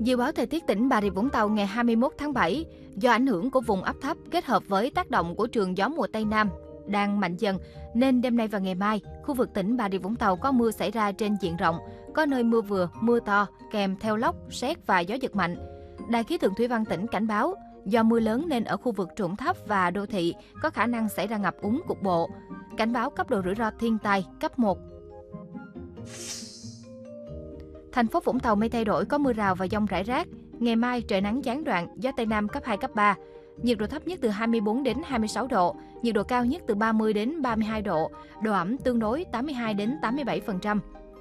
Dự báo thời tiết tỉnh Bà Rịa Vũng Tàu ngày 21 tháng 7, do ảnh hưởng của vùng áp thấp kết hợp với tác động của trường gió mùa Tây Nam đang mạnh dần, nên đêm nay và ngày mai, khu vực tỉnh Bà Rịa Vũng Tàu có mưa xảy ra trên diện rộng, có nơi mưa vừa, mưa to, kèm theo lốc, sét và gió giật mạnh. Đài khí tượng thủy văn tỉnh cảnh báo, do mưa lớn nên ở khu vực trũng thấp và đô thị có khả năng xảy ra ngập úng cục bộ. Cảnh báo cấp độ rủi ro thiên tai cấp 1. Thành phố Vũng Tàu mây thay đổi, có mưa rào và dông rải rác. Ngày mai trời nắng gián đoạn, gió Tây Nam cấp 2, cấp 3. Nhiệt độ thấp nhất từ 24 đến 26 độ, nhiệt độ cao nhất từ 30 đến 32 độ, độ ẩm tương đối 82 đến 87%.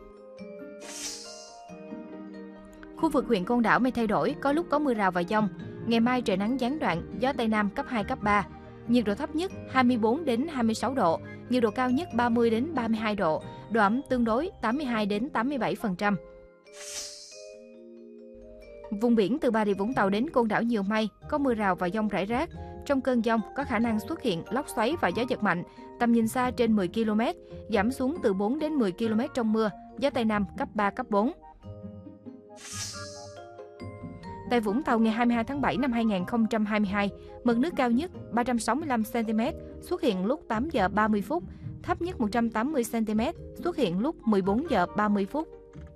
Khu vực huyện Côn Đảo mây thay đổi, có lúc có mưa rào và dông. Ngày mai trời nắng gián đoạn, gió Tây Nam cấp 2, cấp 3. Nhiệt độ thấp nhất 24 đến 26 độ, nhiệt độ cao nhất 30 đến 32 độ, độ ẩm tương đối 82 đến 87%. Vùng biển từ Bà Rịa Vũng Tàu đến Côn Đảo nhiều mây, có mưa rào và dông rải rác. Trong cơn dông có khả năng xuất hiện lốc xoáy và gió giật mạnh, tầm nhìn xa trên 10 km, giảm xuống từ 4 đến 10 km trong mưa, gió Tây Nam cấp 3, cấp 4. Tại Vũng Tàu ngày 22 tháng 7 năm 2022, mực nước cao nhất 365 cm xuất hiện lúc 8 giờ 30 phút, thấp nhất 180 cm xuất hiện lúc 14 giờ 30 phút.